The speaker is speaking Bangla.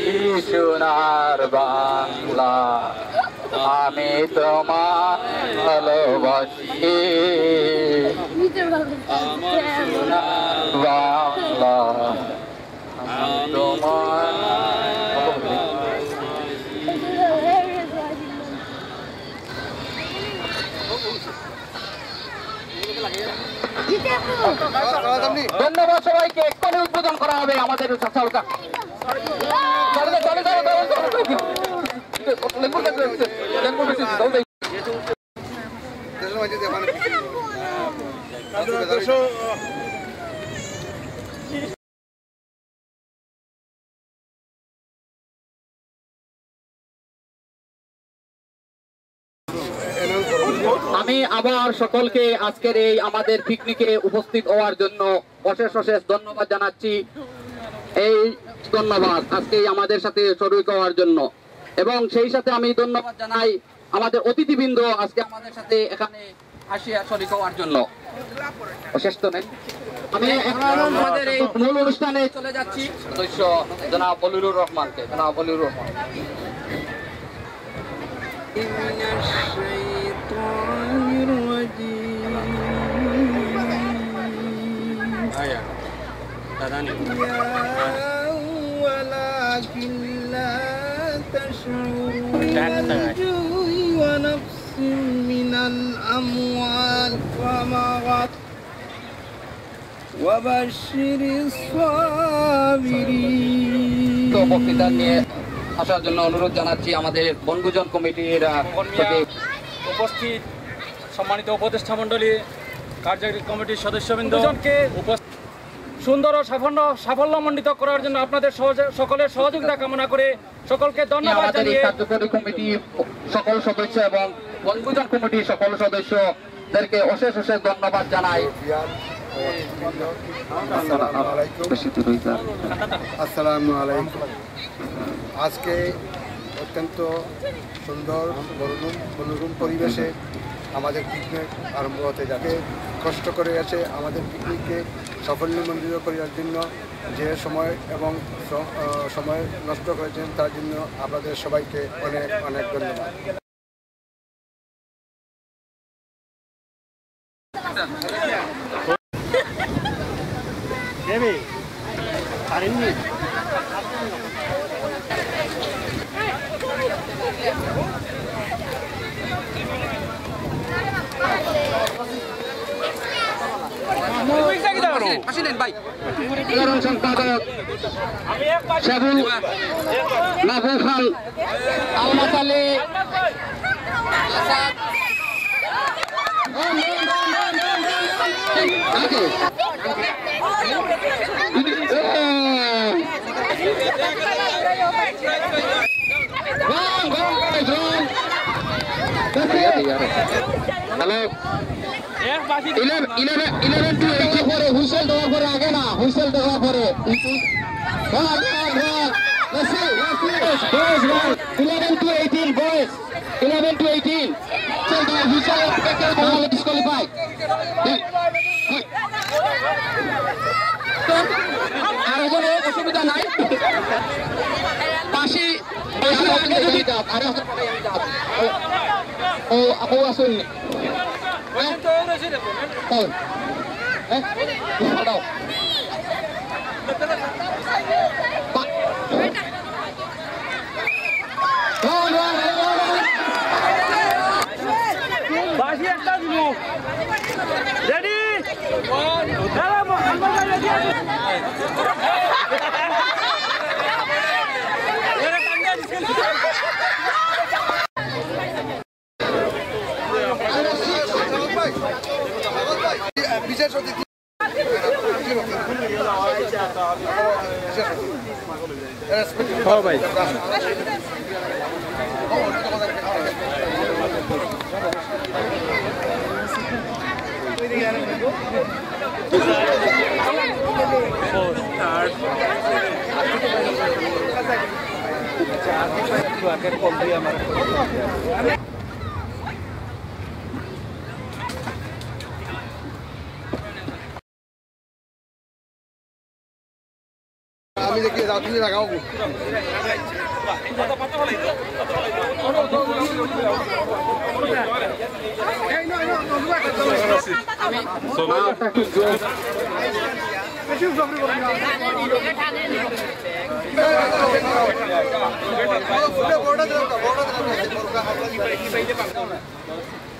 সোনার বাংলা আমি তোমায় ভালোবাসি আমার সোনার বাংলা আমি তোমায় ধন্যবাদ সবাইকে এক্ষুনি উদ্বোধন করা হবে আমাদের চাচালকা আমি আবার সকলকে আজকের এই আমাদের পিকনিকে উপস্থিত হওয়ার জন্য অশেষ অশেষ ধন্যবাদ জানাচ্ছি। এই ধন্যবাদ আজকে আমাদের সাথে শরীক হওয়ার জন্য, এবং সেই সাথে আমি ধন্যবাদ জানাই আমাদের অতিথিবৃন্দ আজকে আমাদের সাথে এখানে আসিয়া শরীক হওয়ার জন্য। অশেষ তো নেই, আমি এখন আমাদের এই মূল অনুষ্ঠানে চলে যাচ্ছি। সদস্য জনাব বলিরুর রহমানকে, জনাব বলিরুর রহমান। ولكن لا تشعرون ونفس من الأموال ومغت وبشر الصابرين। তো বক্তৃতা নিয়ে আসার জন্য অনুরোধ জানাচ্ছি আমাদের বনভোজন কমিটির উপস্থিত সম্মানিত উপদেষ্টা মণ্ডলী, কার্যকরী কমিটির সদস্যবৃন্দ, সুন্দর ও সাফল্যমণ্ডিত করার জন্য আপনাদের সকলের সহযোগিতা কামনা করে সকলকে ধন্যবাদ জানিয়ে কার্যকরী কমিটি সকল সদস্য এবং বনভোজন কমিটির সকল সদস্যদেরকে অশেষ অশেষ ধন্যবাদ জানাই। আসসালামু আলাইকুম। আজকে অত্যন্ত সুন্দর মনোরম পরিবেশে আমাদের পিকনিক আরম্ভ হতে যাচ্ছে। কষ্ট করে আছে আমাদের পিকনিককে সাফল্যমণ্ডিত করার জন্য, যে সময় এবং সময় নষ্ট করেছেন তার জন্য আপনাদের সবাইকে অনেক অনেক ধন্যবাদ। সাধারণ সম্পাদক শাহুল মাহবুব খান, আলমাত আলী, হ্যালো 11 to 18 পরে হুইসেল দেওয়ার পরে আগে না, হুইসেল দেওয়ার পরে 11 to 18 boys, 11 to 18 চল দাও হুইসেল তাহলে ডিসকোয়ালিফাই। আর কোনো অসুবিধা নাই, পাশে যদি আরে ও আপু আসুন বিশেষ অতিথি ভাই আমি দেখি যাও তুমি লাগাও বড়টা